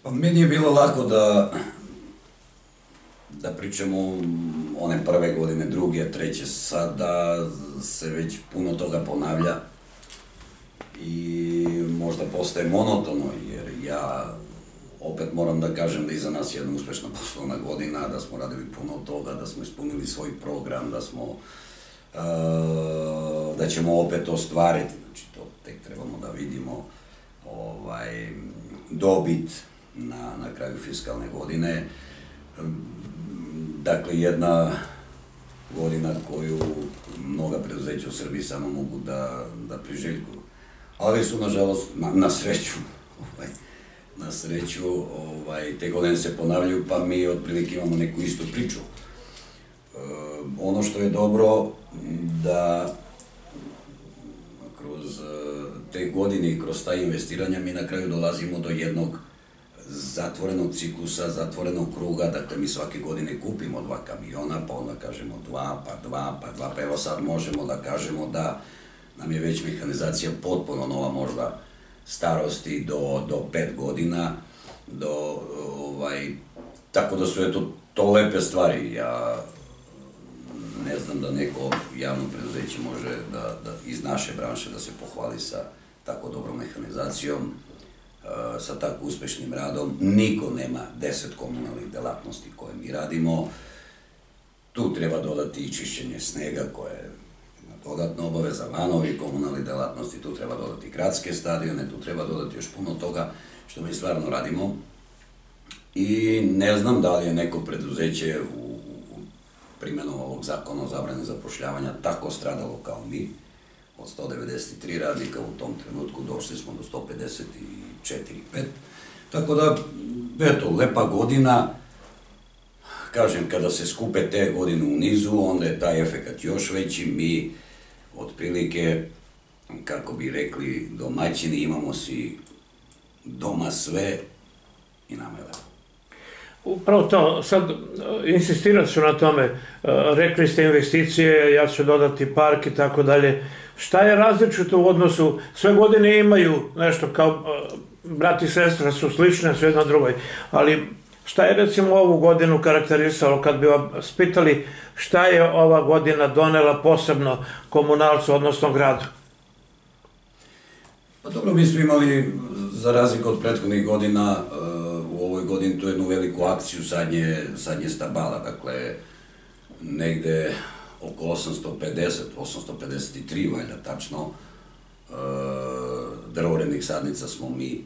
Pa meni je bilo lako da pričamo one prve godine, druge, treće, sada se već puno toga ponavlja i možda postaje monotono, jer ja opet moram da kažem da iza nas je jedna uspešna poslovna godina, da smo radili puno toga, da smo ispunili svoj program, da ćemo opet ostvariti, znači to tek trebamo da vidimo, dobit na kraju fiskalne godine. Dakle, jedna godina koju mnoga preduzeća u Srbiji samo mogu da priželjkuju. Ali su, nažalost, na sreću, te godine se ponavljaju, pa mi otprilike imamo neku istu priču. Ono što je dobro, da kroz te godine i kroz ta investiranja mi na kraju dolazimo do jednog zatvorenog ciklusa, zatvorenog kruga, dakle mi svake godine kupimo 2 kamiona, pa onda kažemo 2, pa 2, pa 2, pa evo sad možemo da kažemo da nam je već mehanizacija potpuno nova, možda starosti do 5 godina, tako da su to lepe stvari. Ja ne znam da neko javno preduzeće može iz naše branše da se pohvali sa tako dobrom mehanizacijom, sa tako uspešnim radom. Niko nema 10 komunalnih delatnosti koje mi radimo. Tu treba dodati i čišćenje snega koje je dodatna obaveza, vanovi komunalnih delatnosti, tu treba dodati gradske stadione, tu treba dodati još puno toga što mi stvarno radimo. I ne znam da li je neko preduzeće u primjenom ovog zakona o zabrani zapošljavanja tako stradalo kao mi. Od 193 radnika u tom trenutku došli smo do 154-5. Tako da, eto, lepa godina. Kažem, kada se skupe te godine u nizu, onda je taj efekat još veći. Mi, otprilike, kako bi rekli domaćini, imamo si doma sve i nama je lepo. Upravo to, sad insistirat ću na tome, rekli ste investicije, ja ću dodati park i tako dalje. Šta je različito u odnosu, sve godine imaju nešto kao brat i sestra su slične sve jedna drugoj, ali šta je recimo ovu godinu karakterisalo, kad bi vas pitali šta je ova godina donela posebno komunalcu, odnosno gradu? Pa dobro, mi smo imali, za razliku od prethodnih godina, u ovoj godini tu jednu veliku akciju sadnje stabala, dakle, negde oko 853 valjda tačno, drvorednih sadnica smo mi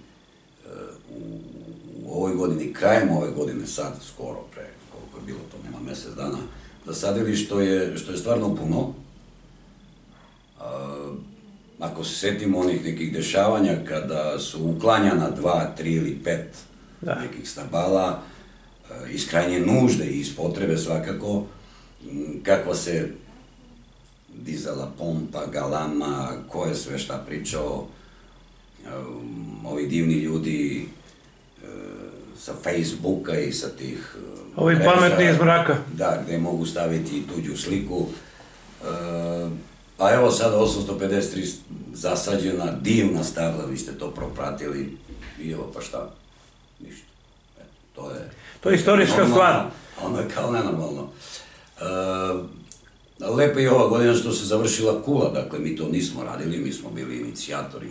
u ovoj godini, krajem ove godine, sad skoro, pre koliko je bilo, to nema mesec dana, zasadili, što je stvarno puno. Ako se setimo onih nekih dešavanja kada su uklanjana 2, 3 ili 5 nekih stabala, iz krajnje nužde i iz potrebe svakako, kakva se dizala pompa, galama, ko je sve šta pričao, ovi divni ljudi sa Facebooka i sa tih ovi pametni iz mraka. Da, gde mogu staviti i tuđu sliku. Pa evo sada 853 zasađena, divna stabla, vi ste to propratili i evo pa šta, ništa. To je istorijska stvar. Ono je kao nenormalno. Lepo je ova godina što se završila Kula, dakle mi to nismo radili, mi smo bili inicijatori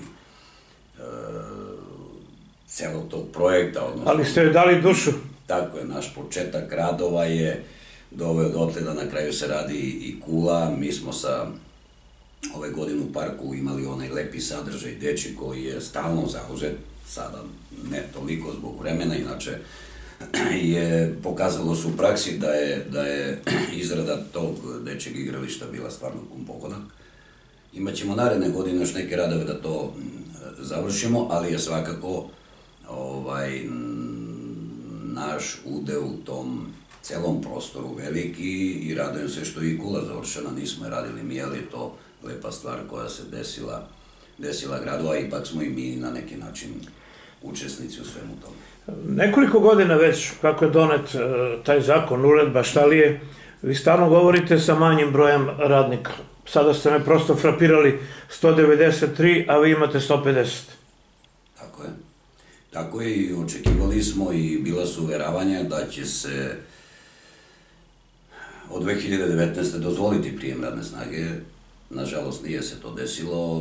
celog tog projekta. Ali ste joj dali dušu. Tako je, naš početak radova je doveo dotle da na kraju se radi i Kula. Mi smo sa ove godine u parku imali onaj lepi sadržaj Deči koji je stalno zauzet, sada ne toliko zbog vremena, inače je pokazalo se u praksi da je izrada tog dečjeg igrališta bila stvarno pun pogodak. Imaćemo naredne godine još neke radove da to završimo, ali je svakako naš udeo u tom celom prostoru veliki i radujem se što je i Kula završena, nismo je radili mi, ali je to lepa stvar koja se desila gradu, a ipak smo i mi na neki način učesnici u svemu tome. Nekoliko godina već kako je donet taj zakon, uredba, šta li je, vi stalno govorite sa manjim brojem radnika. Sada ste me prosto frapirali 193, a vi imate 150. Tako je. Tako je i očekivali smo i bila su uveravanja da će se od 2019. dozvoliti prijem radne snage. Nažalost, nije se to desilo.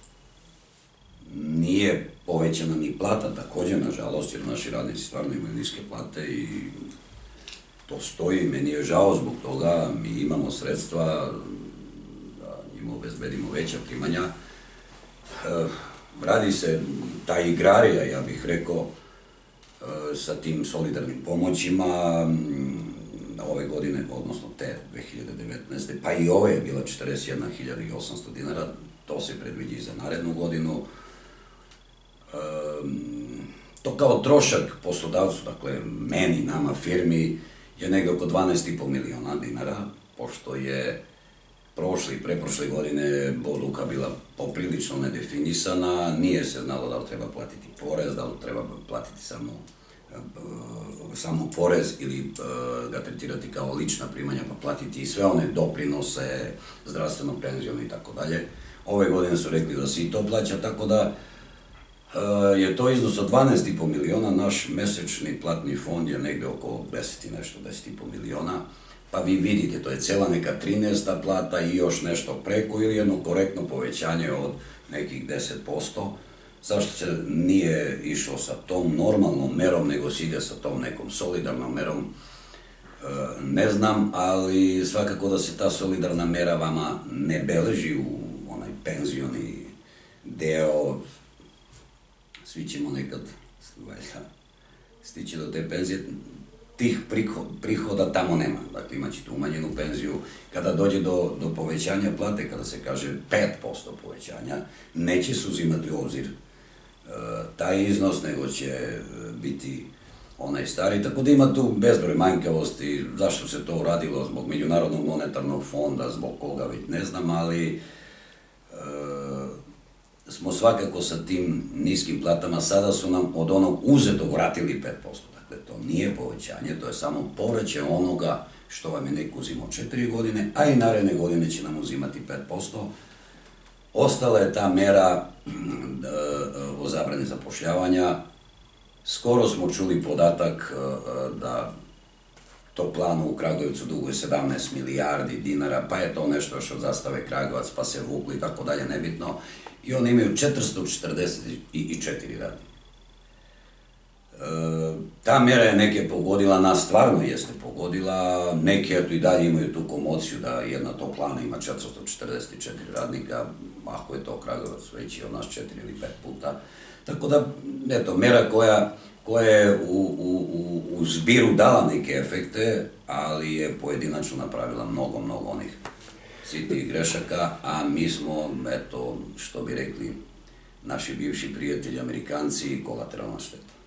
Nije povećana ni plata, također, nažalost, jer naši radnici stvarno imaju niske plate i to stoji. Meni je žao zbog toga. Mi imamo sredstva da njima obezbedimo veća primanja. Radi se ta igrarija, ja bih rekao, sa tim solidarnim pomoćima ove godine, odnosno te 2019. Pa i ove je bila 41.800 dinara, to se predviđa i za narednu godinu. To kao trošak poslodavcu, dakle meni, nama, firmi, je negdje oko 12,5 miliona dinara, pošto je prošle i preprošle godine odluka bila poprilično nedefinisana, nije se znalo da li treba platiti porez, da li treba platiti samo porez ili ga tretirati kao lična primanja pa platiti i sve one doprinose, zdravstveno, penziono i tako dalje. Ove godine su rekli da se i to plaća, tako da je to iznos od 12,5 miliona, naš mesečni platni fond je negde oko 10,5 miliona, pa vi vidite, to je cela neka 13. plata i još nešto preko ili jedno korektno povećanje od nekih 10%. Zašto se nije išlo sa tom normalnom merom, nego se ide sa tom nekom solidarnom merom, ne znam, ali svakako da se ta solidarna mera vama ne beleži u onaj penzioni deo. Svi ćemo nekad stići do te penzije, tih prihoda tamo nema, dakle imat ćete umanjenu penziju. Kada dođe do povećanja plate, kada se kaže 5% povećanja, neće se uzimati u obzir taj iznos, nego će biti onaj stari, tako da ima tu bezbroj manjkavosti. Zašto se to uradilo, zbog Međunarodnog monetarnog fonda, zbog koga već ne znam, ali smo svakako sa tim niskim platama, sada su nam od onog uzetog vratili 5%. Dakle, to nije povećanje, to je samo povraćaj onoga što vam je neko uzimao 4 godine, a i naredne godine će nam uzimati 5%. Ostala je ta mera o zabrani zapošljavanja. Skoro smo čuli podatak da to plano u Kragujevcu duguje 17 milijardi dinara, pa je to nešto što zastave Kragujevac, pa se vukli i tako dalje, nebitno. I oni imaju 444 radnika. Ta mera je neke pogodila, nas stvarno jeste pogodila, neke eto i dalje imaju tu komociju da jedna toplana ima 444 radnika, ako je to Kragujevac veći od nas 4 ili 5 puta. Tako da, eto, mera koja je u zbiru dala neke efekte, ali je pojedinačno napravila mnogo onih sitnih grešaka, a mi smo, eto, što bi rekli naši bivši prijatelji Amerikanci, kolateralna šteta.